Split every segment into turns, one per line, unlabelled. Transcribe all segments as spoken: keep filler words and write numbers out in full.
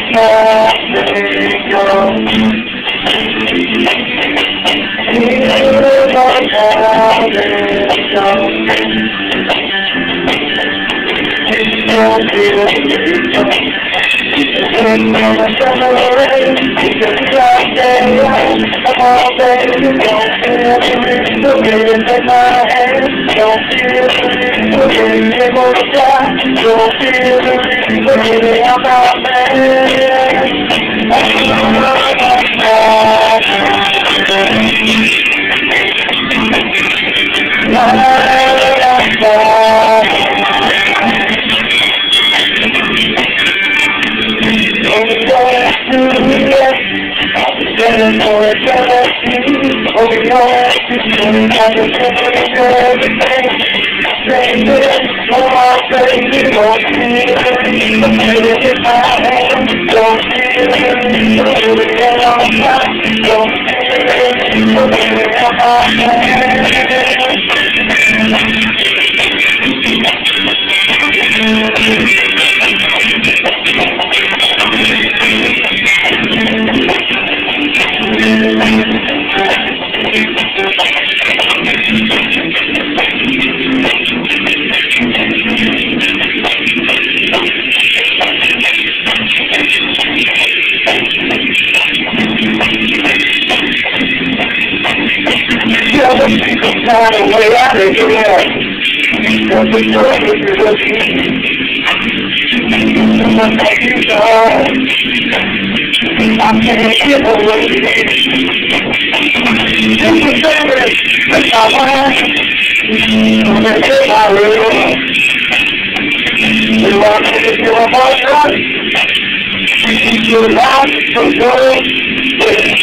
And when the summer rain, it's a dry day. I'm all baby, don't feel it. The wind in my hand, don't feel it. The wind in my sky, don't feel it. The wind in my man. La la la la. Standing for a jealousy, over your actions, I just can't do everything. Say this, no more baby, don't feel it. The feeling in my hand, don't feel it. The feeling in my mind, don't feel it. The feeling in my hand. Find a way out of here. Cause the surface is what you need. Someone like you so hard. I can't get away. Just a second, that's not mine. I'm gonna take my room. You want me to feel a boss? You're loud, so good.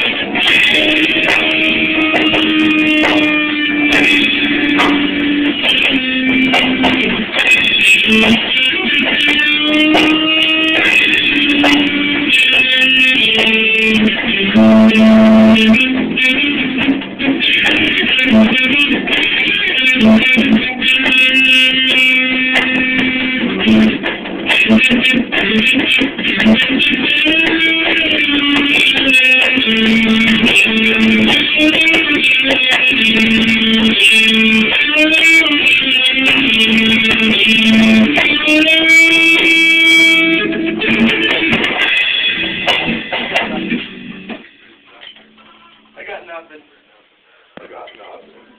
Thank you.